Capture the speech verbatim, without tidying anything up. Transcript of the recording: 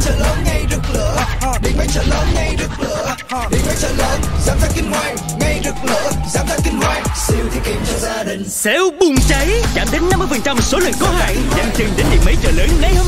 chợ lớn ngay rực lửa, điện máy chợ lớn ngay rực lửa, điện máy chợ lớn giảm giá kinh hoàng ngay rực lửa, giảm giá kinh hoàng siêu tiết kiệm cho gia đình. Sale bùng cháy giảm đến năm mươi phần trăm số lần có hạn, nhanh chân đến điện máy chợ lớn ngay hôm